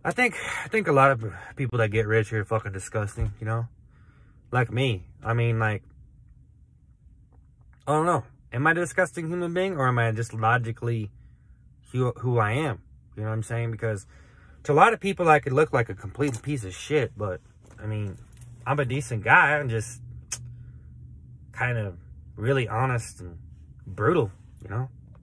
I think a lot of people that get rich are fucking disgusting, you know? Like me. I mean, like, I don't know. Am I a disgusting human being, or am I just logically who I am? You know what I'm saying? Because to a lot of people, I could look like a complete piece of shit, but, I mean, I'm a decent guy. I'm just kind of really honest and brutal, you know?